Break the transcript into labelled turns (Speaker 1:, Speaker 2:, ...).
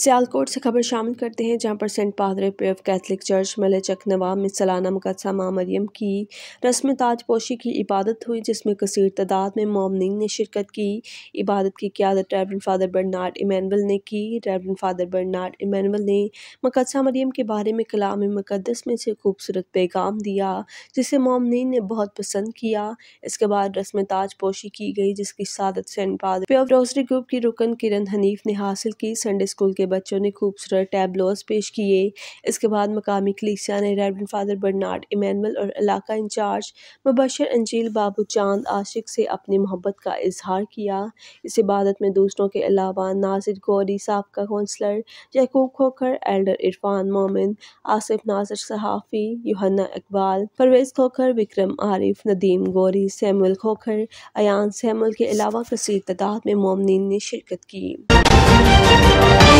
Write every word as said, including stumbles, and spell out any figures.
Speaker 1: सियालकोट से खबर शामिल करते हैं, जहां पर सेंट पादरे पे कैथलिक चर्च मलेचक नवाब में सालाना मुकद्दसा मां मरियम की रस्म ताजपोशी की इबादत हुई, जिसमें कसीर तादाद में मोमिनीन ने शिरकत की। इबादत की क़ियादत रेवरेंड फादर बर्नार्ड इमैनुअल ने की। रेवरेंड फादर बर्नार्ड इमैनुअल ने मुकद्दसा मरियम के बारे में कलाम मुक़द्दस में से खूबसूरत पैगाम दिया, जिसे मोमिनीन ने बहुत पसंद किया। इसके बाद रस्म ताजपोशी की गई, जिसकी सआदत सेंट पादरे पे ऑफ रोज़री ग्रुप की रुकन किरण हनीफ ने हासिल की। संडे स्कूल के बच्चों ने खूबसूरत टैबलोस पेश किए। इसके बाद मकामी कलीसिया ने रेवरेंड फादर बर्नार्ड इमैनुअल और इलाका इंचार्ज मुबशर अंजील बाबू चांद आशिक से अपनी मोहब्बत का इजहार किया। इस इबादत में दूसरों के अलावा नासिर गौरी, साबका कौंसलर याकूब खोखर, एल्डर इरफान मोमिन, आसिफ नासिर सहाफ़ी, यूहन्ना इकबाल, परवेज़ खोखर, विक्रम आरिफ, नदीम गौरी, सैमुअल खोखर, अयान सैमुअल के अलावा कसीर तादाद में मोमिनीन ने शिरकत की।